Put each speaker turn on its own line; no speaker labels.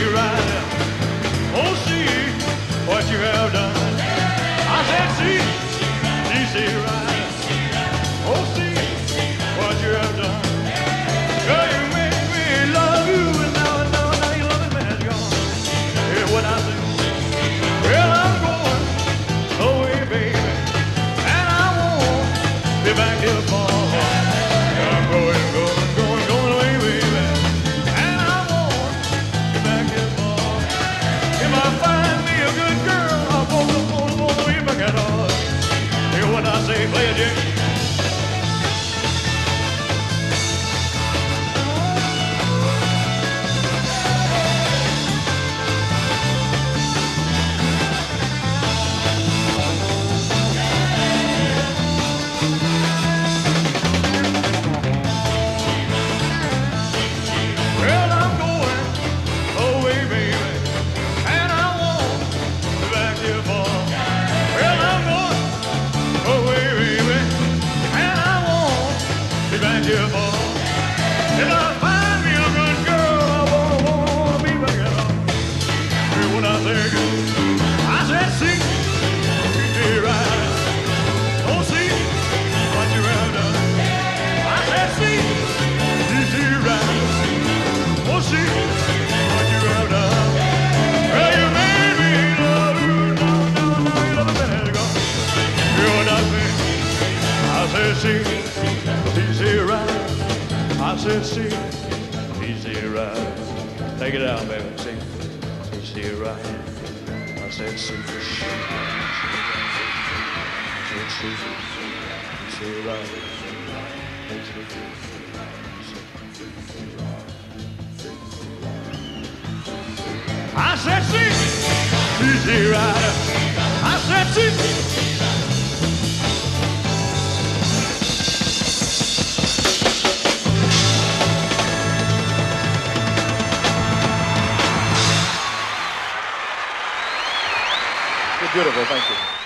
Rider. Oh, see what you have done. I said, see, Easy Rider. Oh, see what you have done. Girl, you made me love you, and now you loving me has gone. Hear what I say? Well, I'm going away, baby, and I won't be back here for. I'm going away, baby, and I won't be back here for. If I find me a good girl, I'm gonna be back at all. Hear what I say? Play it, Jake. If I find me a good girl, I wanna be back at home. Hear what I say? I said, see, Easy Rider. Oh, see what you have done. I said, see, Easy Rider. Oh, see what you have done. Well, you made me love you, now you love me better gone. Hear what I say? I said, see, Easy Rider. I said, see, Easy Rider. Take it out, baby. See, Easy Rider. I said, see, Easy Rider. I said, see, Easy Rider. I said, see.
Beautiful, thank you.